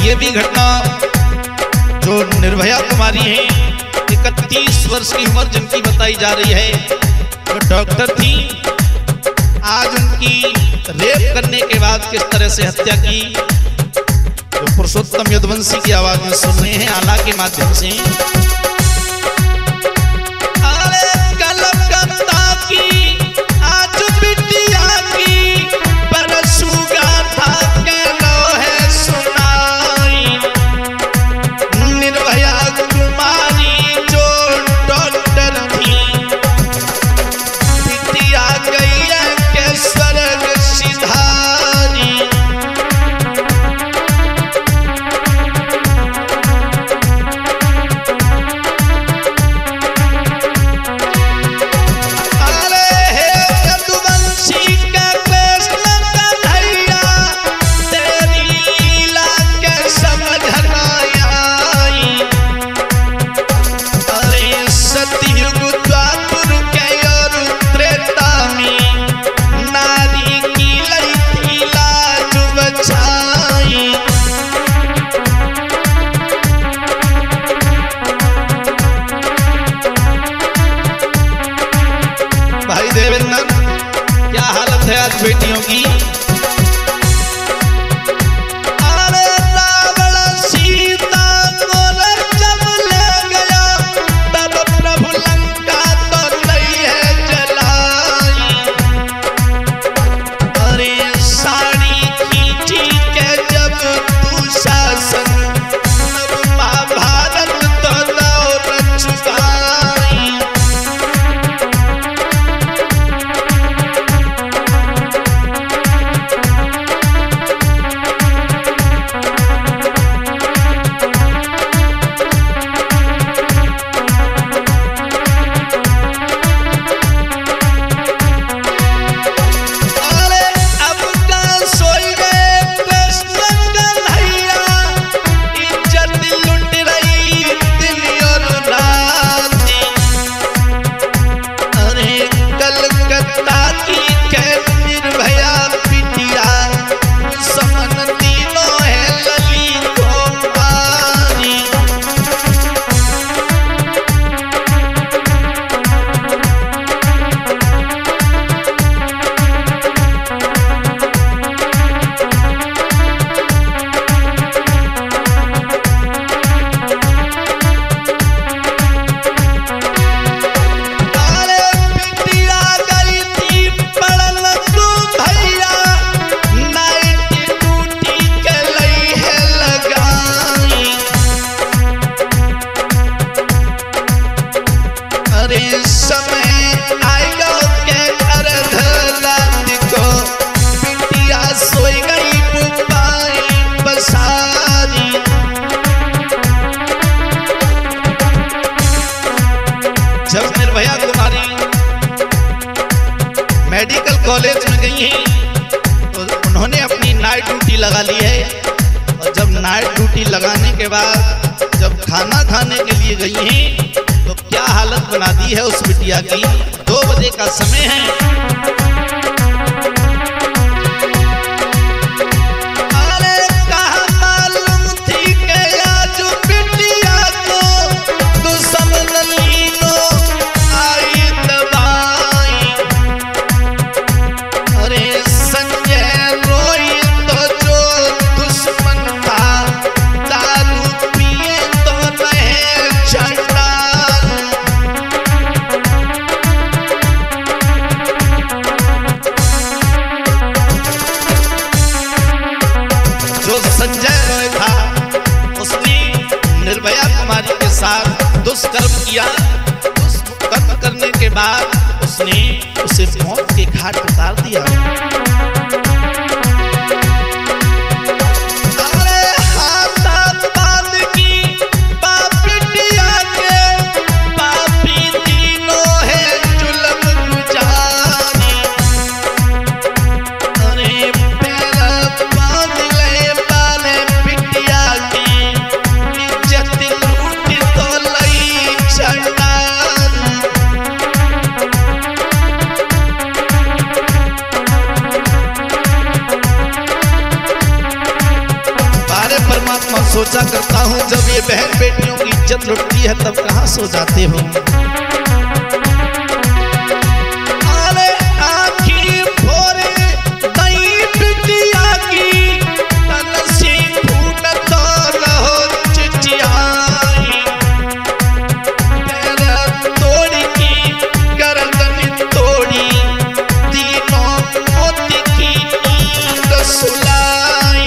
ये भी घटना जो निर्भया कुमारी है, 31 वर्ष की उम्र जिनकी बताई जा रही है, जो डॉक्टर थी, आज उनकी रेप करने के बाद किस तरह से हत्या की, जो पुरुषोत्तम यदुवंशी की आवाज में सुन रहे हैं आला के माध्यम से। क्या हालत है आज बेटियों की। अरे रावण सीता को जब ले गया, तब प्रभु लंका तो नहीं है जलाई। अरे साड़ी खींची के जब तू शासन, तब महाभारत तो दौड़ चुकाई। जब निर्भया कुमारी मेडिकल कॉलेज में गई हैं तो उन्होंने अपनी नाइट ड्यूटी लगा ली है। और जब नाइट ड्यूटी लगाने के बाद जब खाना खाने के लिए गई हैं तो क्या हालत बना दी है उस बिटिया की। 2 बजे का समय है। दुष्कर्म किया। दुष्कर्म करने के बाद उसने उसे मौत के घाट उतार दिया। सोचा करता हूँ जब ये बहन बेटियों की इज्जत लुटती है तब कहाँ सो जाते हो। अरे आँखी भोरे दई बिटिया की तन से फूट तो रहो चिचियाई। पैर तोड़ी की गर्दन तोड़ी तीनों मोती की नींद सुलाई।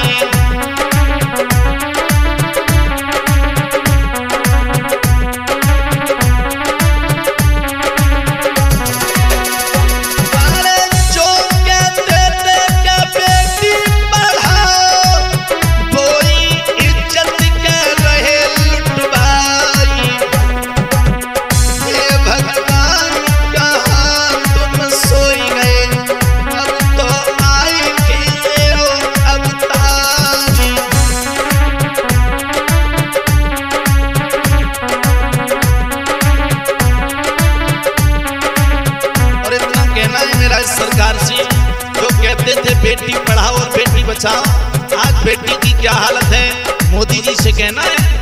सरकार से जो कहते थे बेटी पढ़ाओ और बेटी बचाओ, आज बेटी की क्या हालत है मोदी जी से कहना है